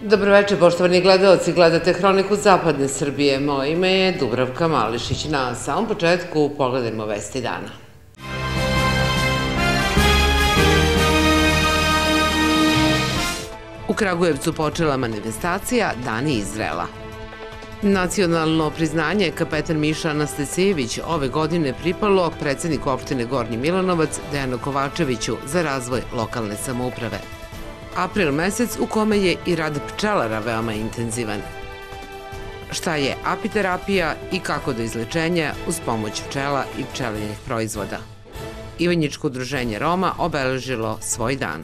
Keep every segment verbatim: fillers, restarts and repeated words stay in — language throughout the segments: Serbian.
Dobroveče, poštovani gledalci, gledate Hroniku Zapadne Srbije. Moje ime je Dubravka Mališić. Na samom početku pogledajmo vesti dana. U Kragujevcu počela manifestacija Dani Izraela. Nacionalno priznanje kapetan Miša Anastasijević ove godine pripalo predsedniku opštine Gornji Milanovac Dejanu Kovačeviću za razvoj lokalne samouprave. April mesec u kome je i rad pčelara veoma intenzivan. Šta je apiterapija i kako do izlečenja uz pomoć pčela i pčelinjih proizvoda? Ivanjičko udruženje Roma obeležilo svoj dan.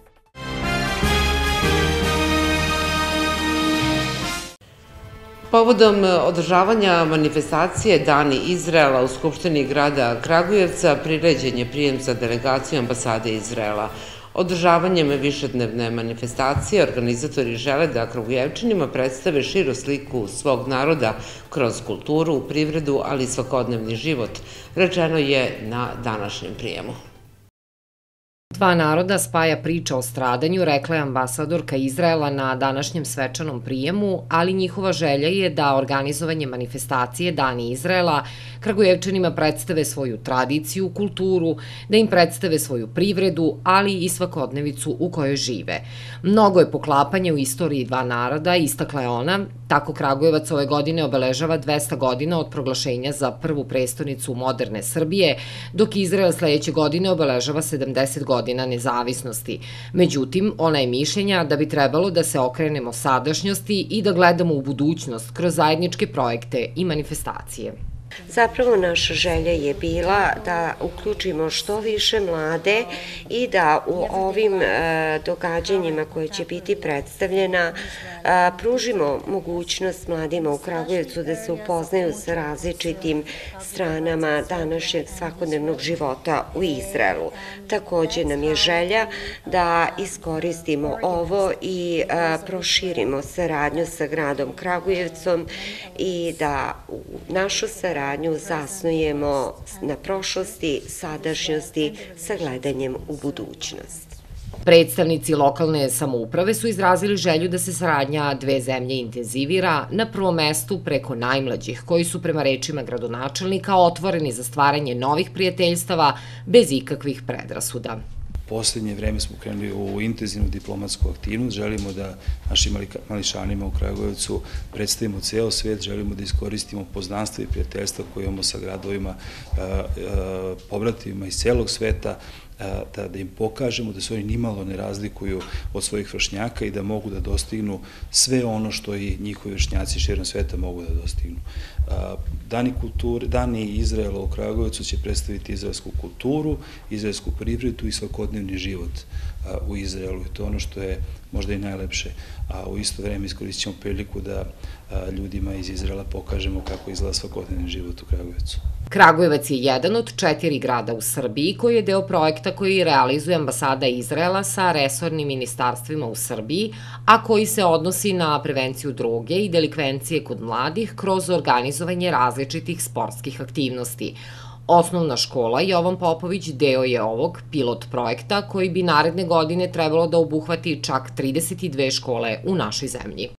Povodom održavanja manifestacije Dani Izraela u Skupštini grada Kragujevca priređen je prijem za delegaciju ambasade Izraela. Održavanjem višednevne manifestacije organizatori žele da Kragujevčanima predstave širu sliku svog naroda kroz kulturu, privredu, ali i svakodnevni život, rečeno je na današnjem prijemu. Dva naroda spaja priča o stradanju, rekla je ambasadorka Izraela na današnjem svečanom prijemu, ali njihova želja je da organizovanje manifestacije Dani Izraela Kragujevčanima predstave svoju tradiciju, kulturu, da im predstave svoju privredu, ali i svakodnevicu u kojoj žive. Mnogo je poklapanja u istoriji dva naroda, istakla je ona. Tako Kragujevac ove godine obeležava dvesta godina od proglašenja za prvu prestonicu moderne Srbije, dok Izrael sledeće godine obeležava sedamdeset godina nezavisnosti. Međutim, ona je mišljenja da bi trebalo da se okrenemo sadašnjosti i da gledamo u budućnost kroz zajedničke projekte i manifestacije. Zapravo naša želja je bila da uključimo što više mlade i da u ovim događanjima koje će biti predstavljena pružimo mogućnost mladima u Kragujevcu da se upoznaju sa različitim stranama današnjeg svakodnevnog života u Izraelu. Takođe nam je želja da iskoristimo ovo i proširimo saradnju sa gradom Kragujevcom i da u našu saradnju zasnujemo na prošlosti, sadašnjosti sa gledanjem u budućnost. Predstavnici lokalne samouprave su izrazili želju da se saradnja dve zemlje intenzivira, na prvom mestu preko najmlađih, koji su prema rečima gradonačelnika otvoreni za stvaranje novih prijateljstava bez ikakvih predrasuda. Poslednje vreme smo krenuli u intenzivnu diplomatsku aktivnost, želimo da našim mališanima u Kragujevcu predstavimo ceo svet, želimo da iskoristimo poznanstva i prijateljstva koje imamo sa gradovima, pobratima iz celog sveta, da im pokažemo da se oni nimalo ne razlikuju od svojih vršnjaka i da mogu da dostignu sve ono što i njihovi vršnjaci širom sveta mogu da dostignu. Dani kulture, Dani Izraela u Kragujevcu će predstaviti izraelsku kulturu, izraelsku privredu i svakodnevni život u Izraelu. To je ono što je možda i najlepše, a u isto vreme iskoristit ćemo priliku da ljudima iz Izraela pokažemo kako izgleda svakodnevni život u Kragujevcu. Kragujevac je jedan od četiri grada u Srbiji koji je deo projekta koji realizuje ambasada Izraela sa resornim ministarstvima u Srbiji, a koji se odnosi na prevenciju droge i delikvencije kod mladih kroz organizovanje različitih sportskih aktivnosti. Osnovna škola Jovan Popović deo je ovog pilot projekta koji bi naredne godine trebalo da obuhvati čak trideset dve škole u našoj zemlji.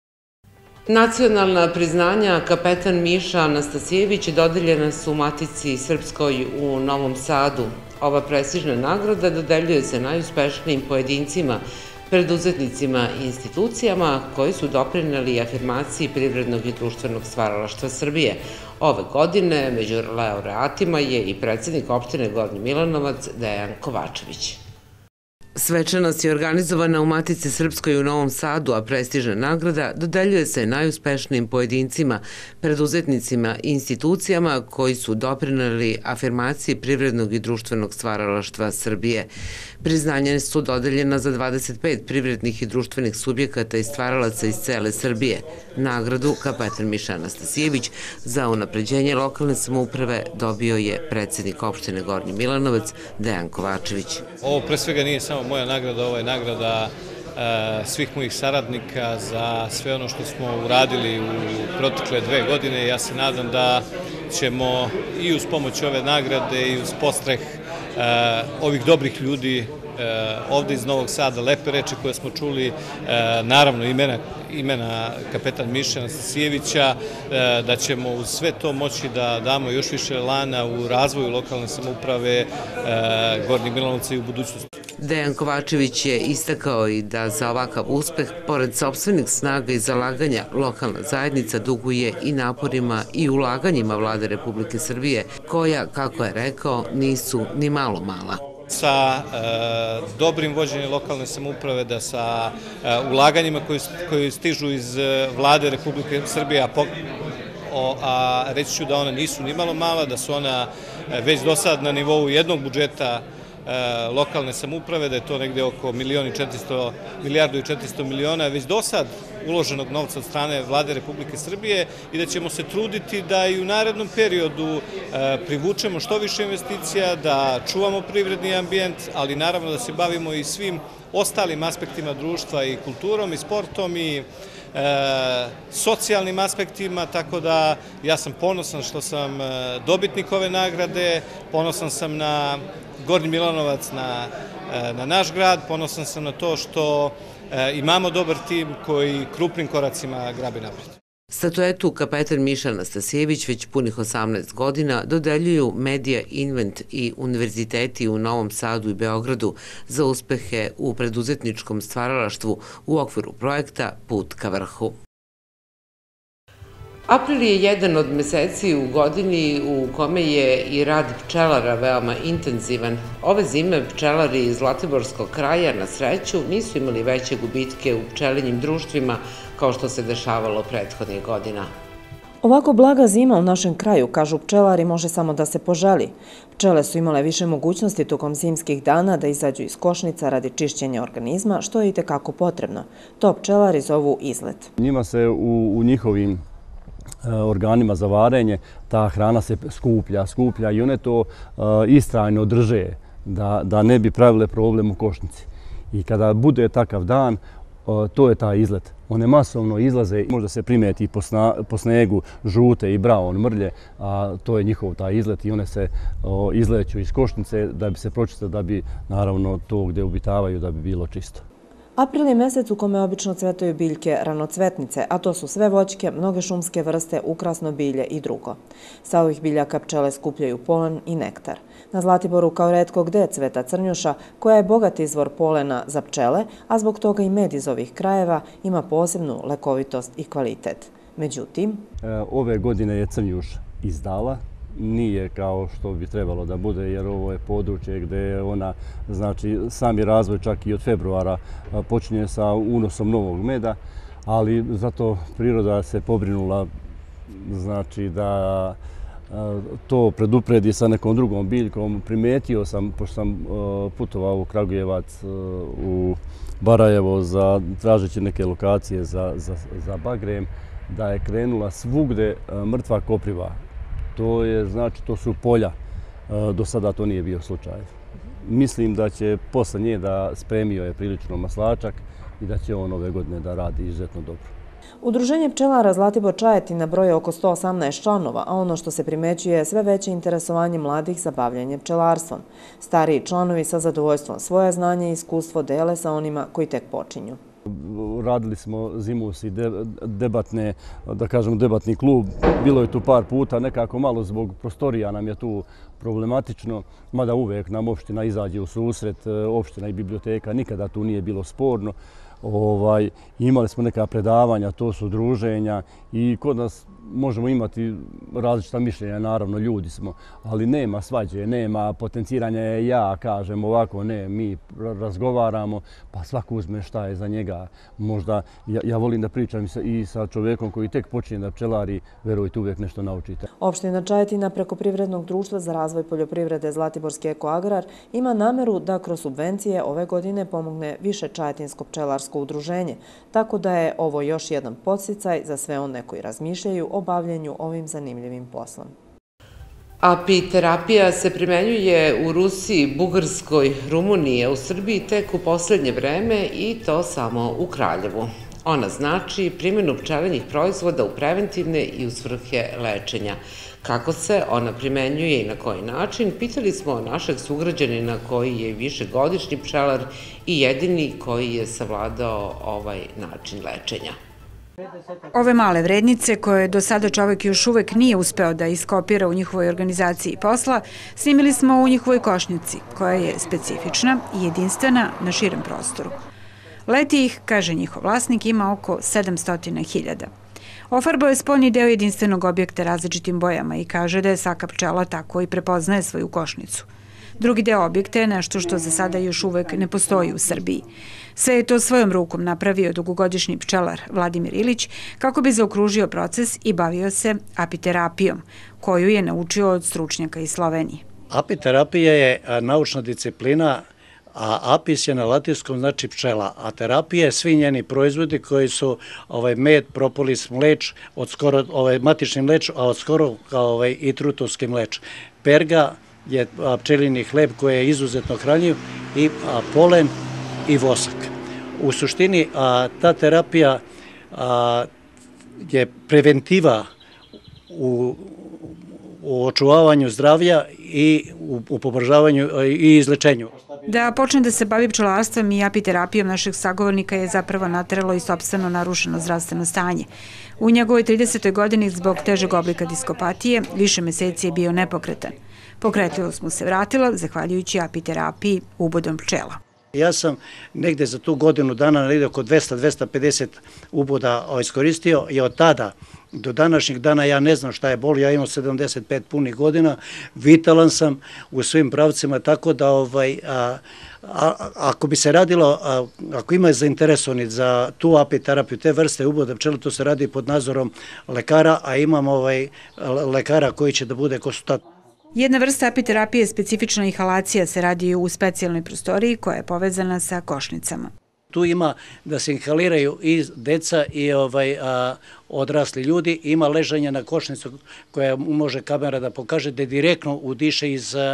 Nacionalna priznanja kapetan Miša Anastasijević dodeljena su Matici Srpskoj u Novom Sadu. Ova prestižna nagrada dodeljuje se najuspešnijim pojedincima, preduzetnicima i institucijama koji su doprineli afirmaciji privrednog i društvenog stvaralaštva Srbije. Ove godine među laureatima je i predsednik opštine Gornji Milanovac Dejan Kovačević. Svečanost je organizovana u Matici Srpskoj u Novom Sadu, a prestižna nagrada dodeljuje se najuspešnijim pojedincima, preduzetnicima i institucijama koji su doprineli afirmaciji privrednog i društvenog stvaralaštva Srbije. Priznanja su dodeljena za dvadeset pet privrednih i društvenih subjekata i stvaralaca iz cele Srbije. Nagradu kapetan Miša Anastasijević za unapređenje lokalne samouprave dobio je predsednik opštine Gornji Milanovac Dejan Kovačević. Ovo pre svega nije samo moja nagrada, ovo je nagrada svih mojih saradnika za sve ono što smo uradili u protekle dve godine. Ja se nadam da ćemo i uz pomoć ove nagrade i uz podstreh ovih dobrih ljudi ovde iz Novog Sada, lepe reči koje smo čuli, naravno imena, imena kapetan Miše Anastasijevića, da ćemo uz sve to moći da damo još više elana u razvoju lokalne samouprave Gornjeg Milanovca i u budućnosti. Dejan Kovačević je istakao i da za ovakav uspeh, pored sopstvenih snaga i zalaganja, lokalna zajednica duguje i naporima i ulaganjima Vlade Republike Srbije, koja, kako je rekao, nisu ni malo mala. Sa dobrim vođenjem lokalne samouprave, da sa ulaganjima koji stižu iz Vlade Republike Srbije, a reći ću da ona nisu ni malo mala, da su ona već do sad na nivou jednog budžeta lokalne samouprave, da je to negde oko milijardu i četiristo miliona već do sad uloženog novca od strane Vlade Republike Srbije i da ćemo se truditi da i u narednom periodu privučemo što više investicija, da čuvamo privredni ambijent, ali naravno da se bavimo i svim ostalim aspektima društva i kulturom i sportom i socijalnim aspektima, tako da ja sam ponosan što sam dobitnik ove nagrade, ponosan sam na Gornji Milanovac, na, na naš grad, ponosan sam na to što imamo dobar tim koji krupnim koracima grabi napred. Statuetu kapetan Miša Anastasijević već punih osamnaest godina dodeljuju Medija Invent i univerziteti u Novom Sadu i Beogradu za uspehe u preduzetničkom stvaralaštvu u okviru projekta Put ka vrhu. April je jedan od meseci u godini u kome je i rad pčelara veoma intenzivan. Ove zime pčelari iz Zlatiborskog kraja na sreću nisu imali veće gubitke u pčelinjim društvima kao što se dešavalo prethodnih godina. Ovako blaga zima u našem kraju, kažu pčelari, može samo da se poželi. Pčele su imale više mogućnosti tokom zimskih dana da izađu iz košnica radi čišćenja organizma, što je i tekako potrebno. To pčelari zovu izlet. Njima se u, u njihovim organima za varenje ta hrana se skuplja, skuplja i one to istrajno drže da, da ne bi pravile problem u košnici. I kada bude takav dan, to je taj izlet. One masovno izlaze, možda se primeti po, sna, po snegu žute i braun mrlje, a to je njihov taj izlet i one se o, izleću iz košnice da bi se pročistile, da bi naravno to gdje obitavaju da bi bilo čisto. April je mesec u kome obično cvetaju biljke ranocvetnice, a to su sve voćke, mnoge šumske vrste, ukrasno bilje i drugo. Sa ovih biljaka pčele skupljaju polen i nektar. Na Zlatiboru kao retko gde cveta crnjuša, koja je bogat izvor polena za pčele, a zbog toga i med iz ovih krajeva ima posebnu lekovitost i kvalitet. Međutim, ove godine je crnjuš izdala. Nije kao što bi trebalo da bude, jer ovo je područje gdje je ona, znači, sami razvoj čak i od februara počinje sa unosom novog meda, ali zato priroda se pobrinula, znači, da to predupredi sa nekom drugom biljkom. Primetio sam, pošto sam putovao u Kragujevac, u Barajevo, za, tražeći neke lokacije za, za, za bagrem, da je krenula svugde mrtva kopriva. To je, znači, to su polja. Do sada to nije bio slučaj. Mislim da će posle nje da spremio je prilično maslačak i da će on ove godine da radi izuzetno dobro. Udruženje pčelara Zlatibor Čajetina broje oko sto osamnaest članova, a ono što se primećuje je sve veće interesovanje mladih za bavljanje pčelarstvom. Stariji članovi sa zadovoljstvom svoje znanje i iskustvo dele sa onima koji tek počinju. Radili smo zimus i debatne, da kažemo debatni klub. Bilo je tu par puta, nekako malo zbog prostorija nam je tu problematično, mada uvek nam opština izađe u susret, opština i biblioteka, nikada tu nije bilo sporno. Ovaj, imali smo neka predavanja, to su druženja i kod nas možemo imati različita mišljenja, naravno ljudi smo, ali nema svađe, nema potenciranja, ja kažem ovako, ne, mi razgovaramo, pa svako uzme šta je za njega. Možda, ja, ja volim da pričam i sa, i sa čovjekom koji tek počinje da pčelari, verujte, uvijek nešto naučite. Opština Čajetina preko Privrednog društva za razvoj poljoprivrede Zlatiborski ekoagrar ima nameru da kroz subvencije ove godine pomogne više čajetinsko pčelarsko udruženje, tako da je ovo još jedan podsticaj za sve one koji razmišljaju o bavljenju ovim zanimljivim poslom. Apiterapija se primenjuje u Rusiji, Bugarskoj, Rumuniji, a u Srbiji tek u poslednje vreme i to samo u Kraljevu. Ona znači primjenu pčelinjih proizvoda u preventivne i u svrhe lečenja. Kako se ona primenjuje i na koji način, pitali smo našeg sugrađanina koji je višegodišnji pčelar i jedini koji je savladao ovaj način lečenja. Ove male vrednice, koje do sada čovek još uvek nije uspeo da iskopira u njihovoj organizaciji posla, snimili smo u njihovoj košnici, koja je specifična i jedinstvena na širem prostoru. Leti ih, kaže njihov vlasnik, ima oko sedamsto hiljada. Ofarbao je spoljni deo jedinstvenog objekta različitim bojama i kaže da je svaka pčela tako i prepoznaje svoju košnicu. Drugi deo objekta je nešto što za sada još uvek ne postoji u Srbiji. Sve je to svojom rukom napravio dugogodišnji pčelar Vladimir Ilić kako bi zaokružio proces i bavio se apiterapijom, koju je naučio od stručnjaka iz Slovenije. Apiterapija je naučna disciplina, a apis je na latinskom znači pčela, a terapija je svi njeni proizvodi koji su med, propolis, mleč, matični mleč, a od skoro i trutovski mleč. Perga je pčelinji hleb koji je izuzetno hranjiv i polen i vosak. U suštini ta terapija je preventiva u u očuvavanju zdravlja i u poboljšavanju i izlečenju. Da počne da se bavi pčelarstvom i apiterapijom našeg sagovornika je zapravo nateralo i sopstveno narušeno zdravstveno stanje. U njegovoj tridesetoj godini zbog težeg oblika diskopatije više meseci je bio nepokretan. Pokretljivost mu se vratila zahvaljujući apiterapiji ubodom pčela. Ja sam negde za tu godinu dana negde oko dvesta do dvesta pedeset uboda iskoristio i od tada do današnjeg dana ja ne znam šta je bol, ja imam sedamdeset pet punih godina, vitalan sam u svim pravcima, tako da ako bi se radilo, ako ima zainteresovani za tu apiterapiju, te vrste uboda pčela, to se radi pod nadzorom lekara, a imam lekara koji će da bude konsultant. Jedna vrsta apiterapije, specifična inhalacija, se radi u specijalnoj prostoriji koja je povezana sa košnicama. Tu ima da se inhaliraju i deca i odrasli ljudi, ima ležanje na košnicu koja može kamera da pokaže da direktno udiše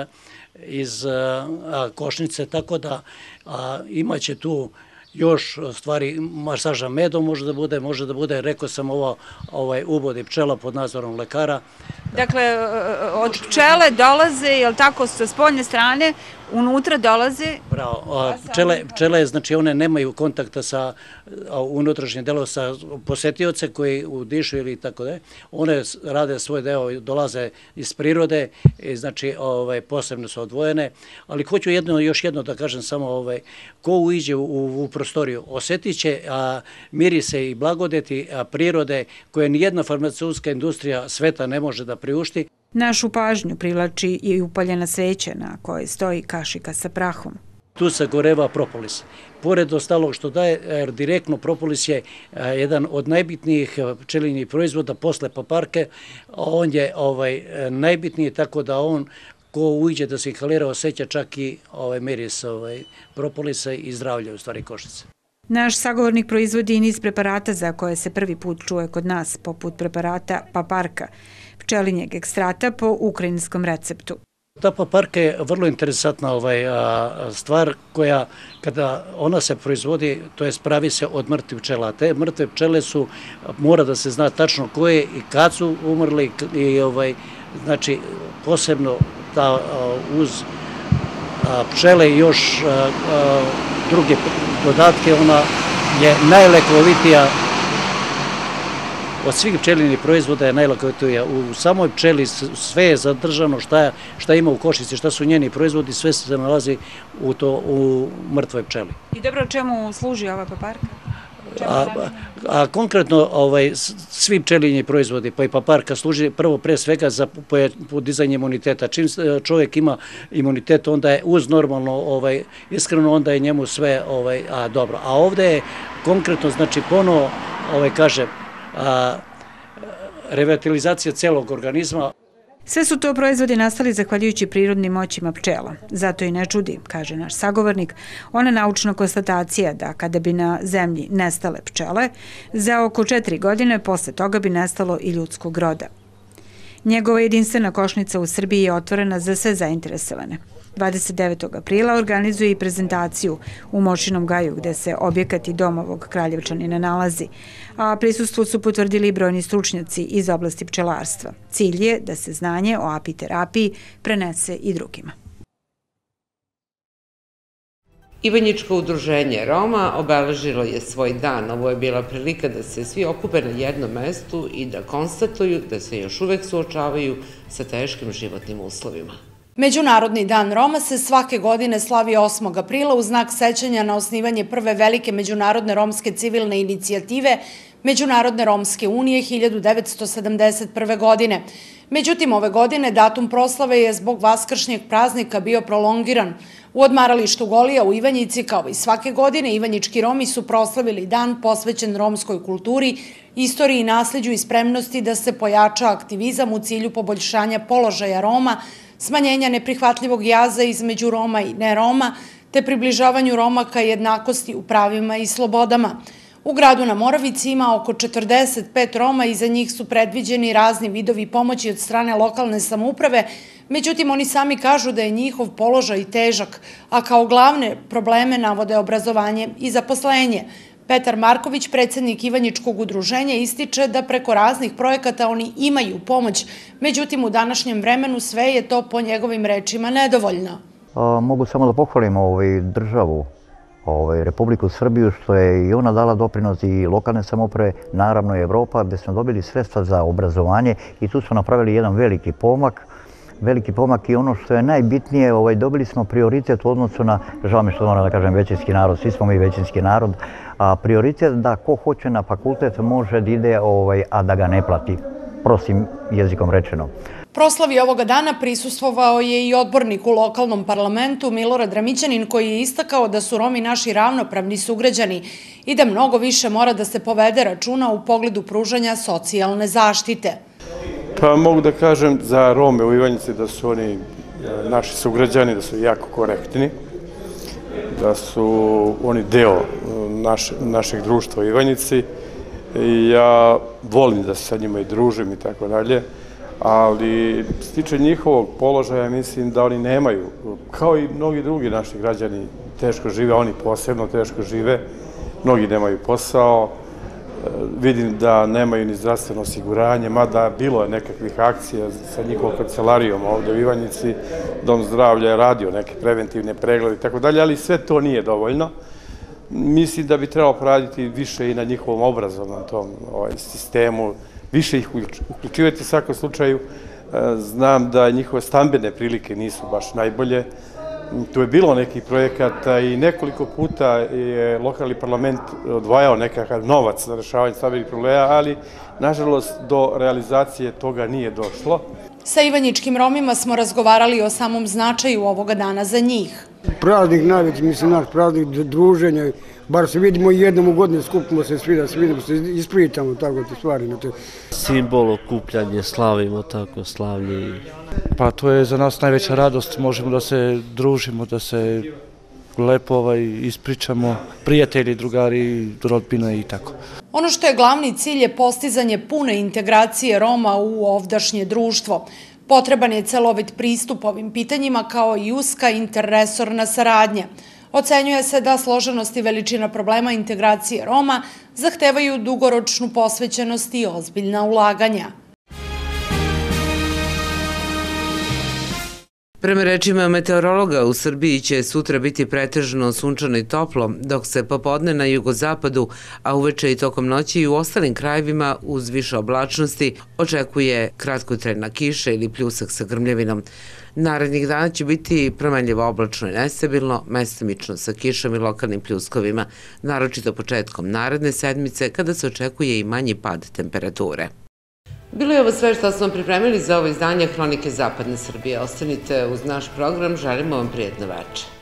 iz košnice, tako da imaće tu još stvari, masaža medom može da bude, može da bude, rekao sam ovo, ubodi pčela pod nadzorom lekara. Dakle, od pčele dolaze, je li tako, sa spoljne strane, unutra dolaze? Bravo, pčele, znači one nemaju kontakta sa unutrašnjim delom, sa posetioce koji udišu ili tako da, one rade svoj deo, dolaze iz prirode, znači posebno su odvojene, ali hoću još jedno da kažem samo, ko uđe u prostoriju, osetit će mirise i blagodeti prirode koje nijedna farmaceutska industrija sveta ne može da priušti. Našu pažnju privlači i upaljena sveća na kojoj stoji kašika sa prahom. Tu se goreva propolis. Pored ostalog što daje, jer direktno propolis je jedan od najbitnijih pčelinjih proizvoda posle paparke, on je najbitniji, tako da on ko uđe da se inhalira osjeća čak i miris propolisa i zdravlja u stvari košnice. Naš sagovornik proizvodi i niz preparata za koje se prvi put čuje kod nas, poput preparata paparka, pčelinjeg ekstrata po ukrajinskom receptu. Ta paparka je vrlo interesantna stvar koja, kada ona se proizvodi, to je pravi se od mrtvih pčela. Te mrtve pčele su, mora da se zna tačno koje i kad su umrli i znači posebno uz pčele i još druge dodatke, ona je najlekovitija od svih pčelinjih proizvoda, je najlekovitija. U samoj pčeli sve je zadržano šta ima u košnici, šta su njeni proizvodi, sve se nalazi u mrtvoj pčeli. I dobro, čemu služi ova paparka? A konkretno svi pčelinji proizvodi, pa i paparka, služi prvo pre svega za podizanje imuniteta. Čim čovjek ima imunitet, onda je uz normalno, iskreno, onda je njemu sve dobro. A ovde je konkretno, znači ponovo, kaže, revitalizacija celog organizma. Sve su to proizvodi nastali zahvaljujući prirodnim moćima pčela. Zato i ne čudi, kaže naš sagovornik, ona naučna konstatacija da kada bi na zemlji nestale pčele, za oko četiri godine posle toga bi nestalo i ljudskog roda. Njegova jedinstvena košnica u Srbiji je otvorena za sve zainteresovane. dvadeset devetog aprila organizuje i prezentaciju u Mošinom gaju gde se objekat i dom ovog Kraljevčanina nalazi, a prisustvo su potvrdili i brojni stručnjaci iz oblasti pčelarstva. Cilj je da se znanje o apiterapiji prenese i drugima. Ivanjičko udruženje Roma obeležilo je svoj dan. Ovo je bila prilika da se svi okupe na jednom mestu i da konstatuju da se još uvek suočavaju sa teškim životnim uslovima. Međunarodni dan Roma se svake godine slavi osmog aprila u znak sećanja na osnivanje prve velike međunarodne romske civilne inicijative Međunarodne romske unije hiljadu devetsto sedamdeset prve. godine. Međutim, ove godine datum proslave je zbog vaskršnjeg praznika bio prolongiran. U odmaralištu Golija u Ivanjici, kao i svake godine, ivanjički Romi su proslavili dan posvećen romskoj kulturi, istoriji i nasljeđu i spremnosti da se pojača aktivizam u cilju poboljšanja položaja Roma, smanjenja neprihvatljivog jaza između Roma i ne Roma, te približavanju Roma ka jednakosti u pravima i slobodama. U gradu na Moravici ima oko četrdeset pet Roma i za njih su predviđeni razni vidovi pomoći od strane lokalne samouprave, međutim oni sami kažu da je njihov položaj težak, a kao glavne probleme navode obrazovanje i zaposlenje. Petar Marković, predsjednik Ivanjičkog udruženja, ističe da preko raznih projekata oni imaju pomoć, međutim u današnjem vremenu sve je to po njegovim rečima nedovoljno. Mogu samo da pohvalim državu, Republiku Srbiju, što je i ona dala doprinos i lokalne samouprave, naravno i Evropa, gde smo dobili sredstva za obrazovanje i tu smo napravili jedan veliki pomak. Veliki pomak i ono što je najbitnije, dobili smo prioritet u odnosu na, žao mi što moram da kažem, većinski narod, svi smo mi većinski narod, a prioritet da ko hoće na fakultet može da ide, a da ga ne plati, prostim jezikom rečeno. Proslavi ovoga dana prisustvovao je i odbornik u lokalnom parlamentu Milorad Ramićanin, koji je istakao da su Romi naši ravnopravni sugrađani i da mnogo više mora da se povede računa u pogledu pružanja socijalne zaštite. Pa mogu da kažem za Rome u Ivanjici da su oni naši sugrađani, da su jako korektni, da su oni deo našeg društva u Ivanjici i ja volim da se sa njima i družim i tako dalje, ali što se tiče njihovog položaja mislim da oni nemaju, kao i mnogi drugi naši građani, teško žive, oni posebno teško žive, mnogi nemaju posao, vidim da nemaju ni zdravstveno osiguranje, mada bilo je nekakvih akcija sa njihovom kancelarijom ovde u Ivanjici, Dom zdravlja je radio neke preventivne preglede i tako dalje, ali sve to nije dovoljno. Mislim da bi trebalo poraditi više i na njihovom obrazovnom tom sistemu, više ih uključivati u svakom slučaju. Znam da njihove stambene prilike nisu baš najbolje. Tu je bilo nekih projekata i nekoliko puta je lokalni parlament odvajao nekakav novac za rešavanje stambenih problema, ali nažalost do realizacije toga nije došlo. Sa ivanjičkim Romima smo razgovarali o samom značaju ovoga dana za njih. Praznik najveći, mislim, naš praznik druženja, bar se vidimo i jednom u godinu, skupimo se svi da se vidimo, se ispričamo tako te stvari. Simbol okupljanje, slavimo tako, slavlje. Pa to je za nas najveća radost, možemo da se družimo, da se lepo ispričamo, prijatelji, drugari, rodbina i tako. Ono što je glavni cilj je postizanje pune integracije Roma u ovdašnje društvo. Potreban je celovit pristup ovim pitanjima kao i uska interresorna saradnja. Ocenjuje se da složenost i veličina problema integracije Roma zahtevaju dugoročnu posvećenost i ozbiljna ulaganja. Prema rečima meteorologa, u Srbiji će sutra biti pretežno sunčano i toplo, dok se popodne na jugozapadu, a uveče i tokom noći i u ostalim krajevima uz više oblačnosti očekuje kratkotrajna kiša ili pljusak sa grmljavinom. Narednih dana će biti promenljivo oblačno i nestabilno, mestimično sa kišom i lokalnim pljuskovima, naročito početkom naredne sedmice kada se očekuje i manji pad temperature. Bilo je ovo sve što smo pripremili za ovo izdanje Hronike Zapadne Srbije. Ostanite uz naš program, želimo vam prijetno večer.